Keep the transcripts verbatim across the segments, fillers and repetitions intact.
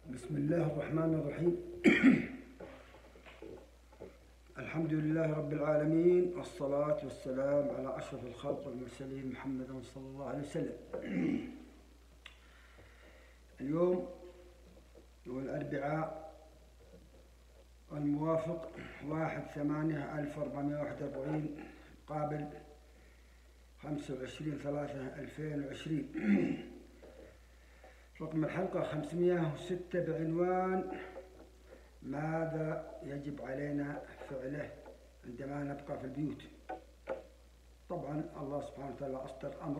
بسم الله الرحمن الرحيم. الحمد لله رب العالمين، والصلاة والسلام على أشرف الخلق والمرسلين محمد صلى الله عليه وسلم. اليوم هو الأربعاء الموافق واحد ثمانية ألف وأربعمائة وواحد وأربعين قابل خمسة وعشرين ثلاثة ألفين وعشرين. رقم الحلقة خمسمائة وستة بعنوان ماذا يجب علينا فعله عندما نبقى في البيوت. طبعا الله سبحانه وتعالى أصدر أمر،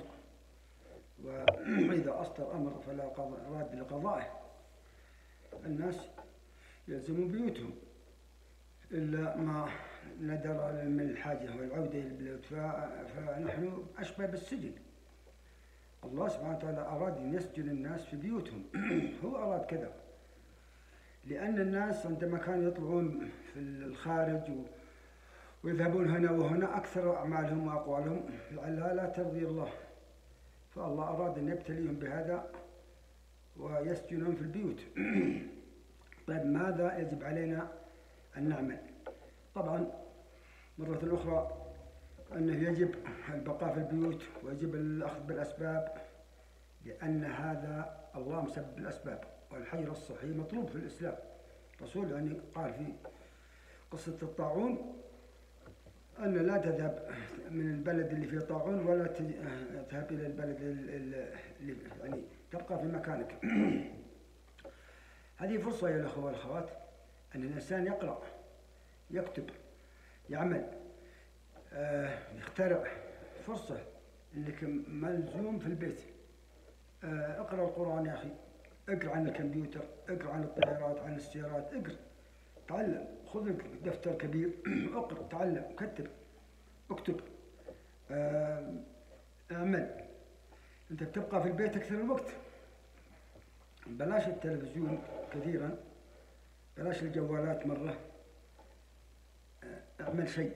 وإذا أصدر أمر فلا راد لقضائه. الناس يلزموا بيوتهم إلا ما ندر من الحاجة والعودة إلى البيوت، فنحن أشبه بالسجن. الله سبحانه وتعالى أراد أن يسجن الناس في بيوتهم. هو أراد كذا، لأن الناس عندما كانوا يطلعون في الخارج ويذهبون هنا وهنا أكثر أعمالهم وأقوالهم لعلها لا ترضي الله، فالله أراد أن يبتليهم بهذا ويسجنهم في البيوت. طيب ماذا يجب علينا أن نعمل؟ طبعا مرة أخرى أنه يجب البقاء في البيوت ويجب الأخذ بالأسباب، لأن هذا الله مسبب الأسباب، والحجر الصحي مطلوب في الإسلام. الرسول يعني قال في قصة الطاعون أن لا تذهب من البلد اللي فيه طاعون ولا تذهب إلى البلد اللي يعني تبقى في مكانك. هذه فرصة يا الأخوة والأخوات أن الإنسان يقرأ، يكتب، يعمل، آه، يخترع. فرصة انك ملزوم في البيت. آه، اقرأ القرآن يا أخي، اقرأ عن الكمبيوتر، اقرأ عن الطيارات، عن السيارات، اقرأ، تعلم، خذ دفتر كبير، اقرأ، تعلم، كتب، اكتب، آه، اعمل. انت بتبقى في البيت أكثر الوقت، بلاش التلفزيون كثيرا، بلاش الجوالات مرة، آه، اعمل شيء،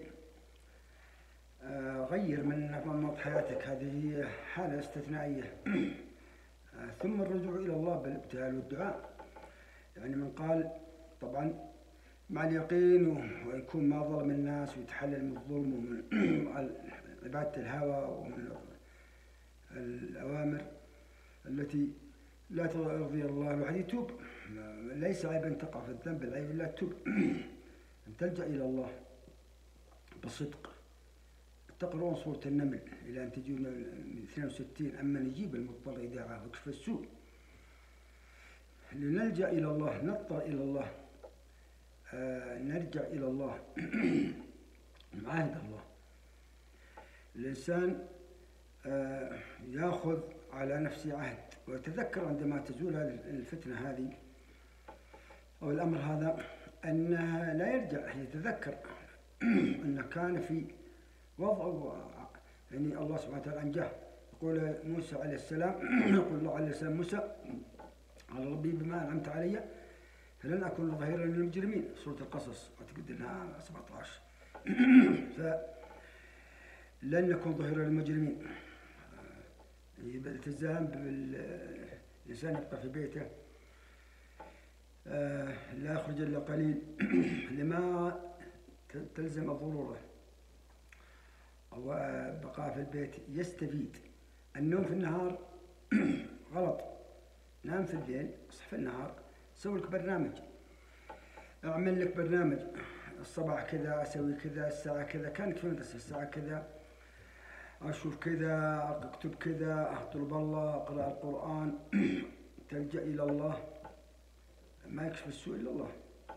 غير من نمط حياتك. هذه حالة استثنائية. ثم الرجوع إلى الله بالابتهال والدعاء. يعني من قال طبعا مع اليقين ويكون ما ظلم الناس ويتحلل من الظلم ومن عبادة الهوى ومن الأوامر التي لا ترضي الله، الواحد يتوب. ليس عيب أن تقع في الذنب، العيب لا تتوب. أن تلجأ إلى الله بصدق. تقرؤون سورة النمل إلى أن تجون من اثنين وستين، أما نجيب المضطر إذا دعاه وكشف السوء. لنلجأ إلى الله، نضطر إلى الله، آه نرجع إلى الله. معاهد الله. الإنسان آه يأخذ على نفسه عهد ويتذكر عندما تزول الفتنة هذه أو الأمر هذا أنه لا يرجع، يتذكر أنه كان في وضع يعني الله سبحانه وتعالى أنجاه. يقول موسى عليه السلام، يقول الله عليه السلام موسى قال ربي بما أنعمت علي فلن أكون ظهيرا للمجرمين، سورة القصص أعتقد أنها سبعة عشر. فلن نكون ظهيرا للمجرمين. الالتزام بالإنسان يبقى في بيته، لا يخرج إلا قليل لما تلزم الضرورة، أو بقاء في البيت يستفيد. النوم في النهار غلط، نام في الليل، اصح في النهار، سوي لك برنامج، اعمل لك برنامج. الصباح كذا اسوي كذا، الساعة كذا، كانك في المدرسة الساعة كذا اشوف كذا، اكتب كذا، اطلب الله، اقرأ القرآن، تلجأ الى الله. ما يكشف السوء الا الله.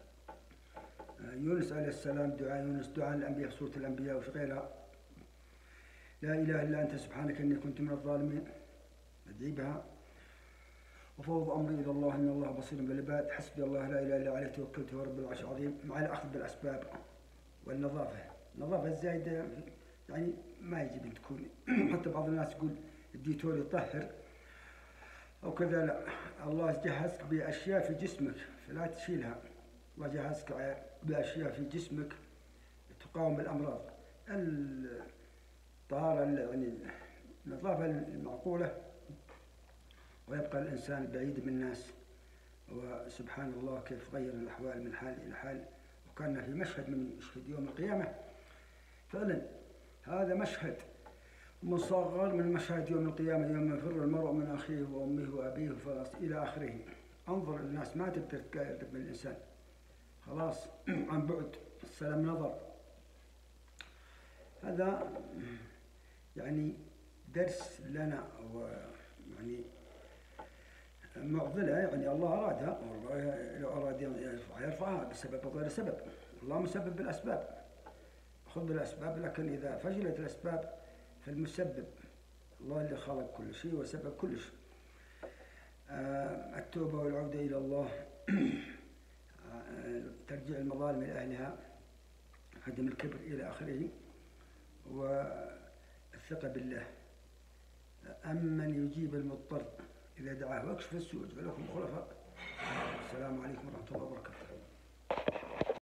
يونس عليه السلام دعاء يونس، دعاء الانبياء في سورة الانبياء وفي غيرها، لا إله إلا أنت سبحانك إني كنت من الظالمين، أدعي بها وفوض أمري إلى الله إن الله بصير بالعباد، حسبي الله لا إله إلا عليه توكلت ورب العرش العظيم. مع الأخذ بالأسباب والنظافة. النظافة الزايدة يعني ما يجب أن تكون. حتى بعض الناس يقول الديتول يطهر أو كذا، لا، الله جهزك بأشياء في جسمك فلا تشيلها. الله جهزك بأشياء في جسمك تقاوم الأمراض. طهارة يعني النظافة المعقولة، ويبقى الإنسان بعيد من الناس وسبحان الله كيف غير الأحوال من حال إلى حال، وكان في مشهد من مشهد يوم القيامة فعلا. هذا مشهد مصغر من مشهد يوم القيامة، يوم يفر المرء من أخيه وأمه وأبيه وفلسطين إلى آخره. انظر الناس ما تقدر تقرب من الإنسان، خلاص عن بعد السلام نظر. هذا يعني درس لنا، ويعني معضلة يعني الله أرادها، لو أراد يرفعها يرفعها بسبب غير سبب. الله مسبب بالأسباب، خذ بالأسباب، لكن إذا فشلت الأسباب فالمسبب الله اللي خلق كل شيء وسبب كل شيء. التوبة والعودة إلى الله، ترجيع المظالم إلى أهلها، عدم الكبر إلى آخره، والثقة بالله. أمن يجيب المضطر إذا دعاه ويكشف السوء ولكم خلفاء. السلام عليكم ورحمة الله وبركاته.